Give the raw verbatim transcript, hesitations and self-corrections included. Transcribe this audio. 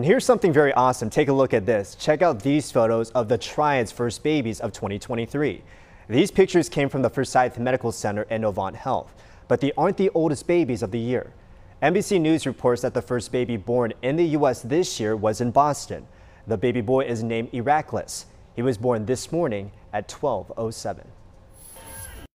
And here's something very awesome. Take a look at this. Check out these photos of the Triad's first babies of twenty twenty-three. These pictures came from the Forsyth Medical Center and Novant Health, but they aren't the oldest babies of the year. N B C News reports that the first baby born in the U S this year was in Boston. The baby boy is named Iraklis. He was born this morning at twelve oh seven.